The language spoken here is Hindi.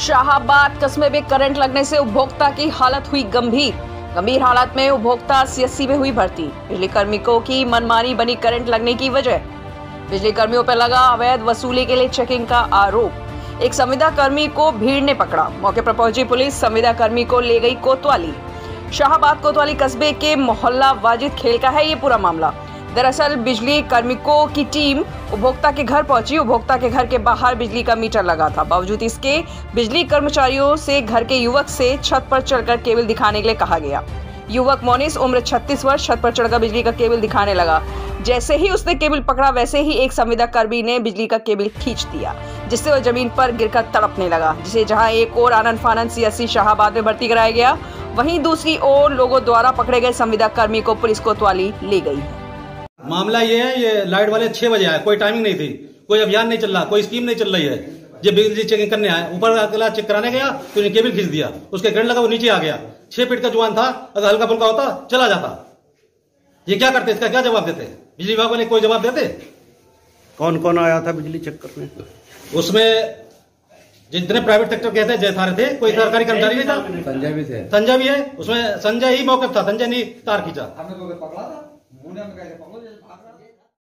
शाहाबाद कस्बे में करंट लगने से उपभोक्ता की हालत हुई गंभीर हालत में उपभोक्ता सीएससी में हुई भर्ती। बिजली कार्मिकों की मनमानी बनी करंट लगने की वजह। बिजली कर्मियों पर लगा अवैध वसूली के लिए चेकिंग का आरोप। एक संविदा कर्मी को भीड़ ने पकड़ा। मौके पर पहुंची पुलिस संविदा कर्मी को ले गई कोतवाली। शाहाबाद कोतवाली कस्बे के मोहल्ला वाजिद खेल का है ये पूरा मामला। दरअसल बिजली कार्मिकों की टीम उपभोक्ता के घर पहुंची। उपभोक्ता के घर के बाहर बिजली का मीटर लगा था। बावजूद इसके बिजली कर्मचारियों से घर के युवक से छत पर चढ़कर केबल दिखाने के लिए कहा गया। युवक मोनिस उम्र 36 वर्ष छत पर चढ़कर बिजली का केबल दिखाने लगा। जैसे ही उसने केबल पकड़ा वैसे ही एक संविदा कर्मी ने बिजली का केबल खींच दिया, जिससे वह जमीन पर गिरकर तड़पने लगा, जिसे जहां एक और आनंद फानंद सीएससी शाहाबाद में भर्ती कराया गया, वहीं दूसरी ओर लोगों द्वारा पकड़े गए संविदा कर्मी को पुलिस कोतवाली ले गई है। मामला ये है, ये लाइट वाले 6 बजे आए, कोई टाइमिंग नहीं थी, कोई अभियान नहीं चल रहा, कोई स्कीम नहीं चल रही है। ये बिजली चेकिंग करने आए, ऊपर अगला चेक कराने गया तो उन्हें केबल खींच दिया, उसके करंट लगा, वो नीचे आ गया। 6 फीट का जुआन था, अगर हल्का फुल्का होता चला जाता। ये क्या करते, इसका क्या जवाब देते? बिजली विभाग वाले कोई जवाब देते? कौन कौन आया था बिजली चेक करने? उसमें जितने प्राइवेट सेक्टर के थे जय सारे थे, कोई सरकारी कर्मचारी नहीं था। संजय भी थे। संजय भी है, उसमें संजय ही मौके था, संजय ने तार खींचा।